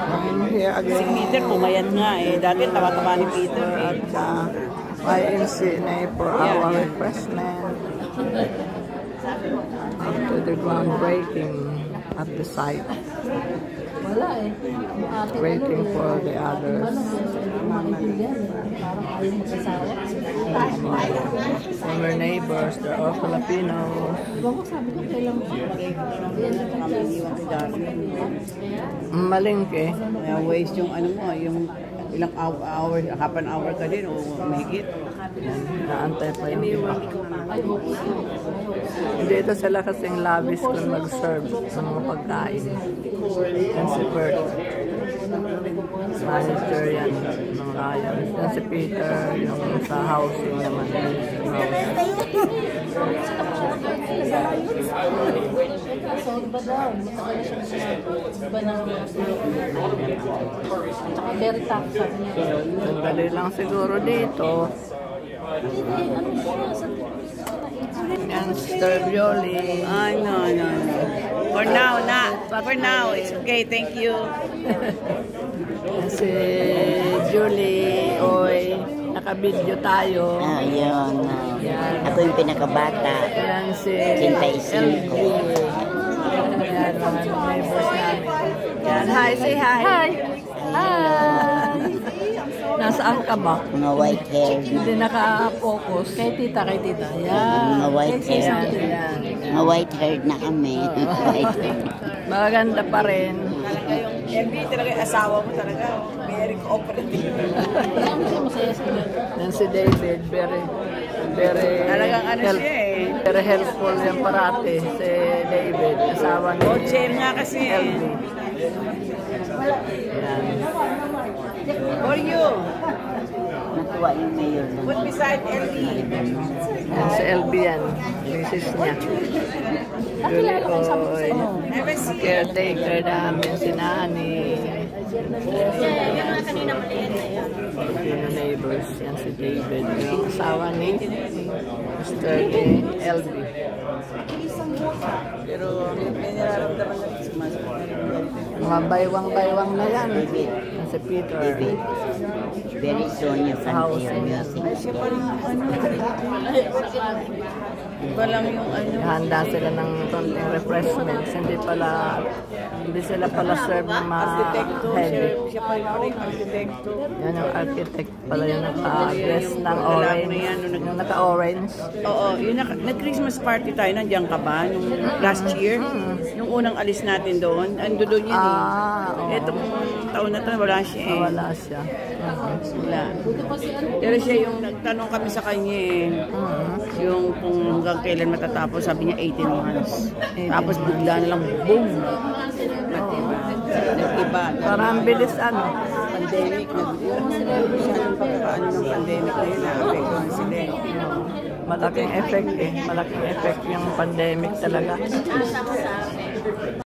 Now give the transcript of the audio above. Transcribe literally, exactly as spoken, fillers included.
I'm here Si again. Peter, pumayat nga eh. Dati tawa-tawa ni Peter eh. At uh, Y M C A for our refreshment. After the groundbreaking at the site. Waiting for the others. Former neighbors, they're all Filipinos. Malingke. Kaya waste yung ano mo, yung ilang hour, half an hour ka din o mahigit. Naantay pa yung iba. Dito sila kasing lavish kung mag-serve ng mga pagkain. Yan si Bert. Manager yan ng Ryan. Yan si Peter, yung sa housing naman. Sandali lang siguro dito. Yan, Sister Violi. Ay, no, no, no. For now, na. For now, it's okay. Thank you. Si Julie, oy, naka-video tayo. Ah, yun. Yan. Ako yung pinakabata. Yan si L L B. Yan, mga neighbors namin. Yan, hi, say hi. Hi. Hi. Nasaan ka ba? Mga white hair. Hindi naka-focus. Kay tita, kay tita. Yan. Mga white hair. Yan, yan. Mga white hair na kami. White hair. Maganda pa rin. Talaga yung M B, talaga yung asawa mo talaga. Very cooperative. Yan si David, very, very Talagang ano help, siya eh. very helpful yan parati. Si David, asawa ni Co-chair nga kasi eh. L B. Yan. For you. Natuwa yung mayor. Put beside L B. Yan si L B yan. Misis niya. Julie Oy. Caretaker namin si Nani. Yung neighbors. Yan si David. Yung asawa ni Mister L B. Pero may nararamdaman na rin mas. Mga baywang-baywang na yan. Yan si Peter. Very soon yung family Housing yan. Siya pa rin ano. Iba lang yung ano. Handa sila ng konting refreshments. Hindi pala, hindi sila pala serve ng mga Arkitekto. heavy. Siya, siya pa rin pala yung arkitekto. Yan yung architect pala yung naka-dress ng orange. Yung naka-orange. Oo, yun nag-Christmas party tayo. Nandiyan ka ba? Nung last year? Yung unang alis natin doon. Ando doon yun eh. Ah, oo. Itong taon na to, wala siya eh. Wala siya. Wala. Pero siya yung nagtanong kami sa kanya eh. Yung kung hanggang kailan matatapos, sabi niya eighteen months. Tapos bigla na lang, boom! Nag-iba. Nag-iba. Parang bilis ano. Pandemic. Masyadong pagkakaano ng pandemic na yun. Naapektuhan sila eh. Malaking effect eh. Malaking effect yung pandemic talaga.